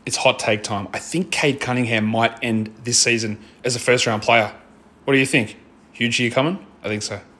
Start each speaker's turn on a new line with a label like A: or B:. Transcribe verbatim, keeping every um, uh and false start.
A: it's hot take time. I think Cade Cunningham might end this season as a first-round player. What do you think? Huge year coming? I think so.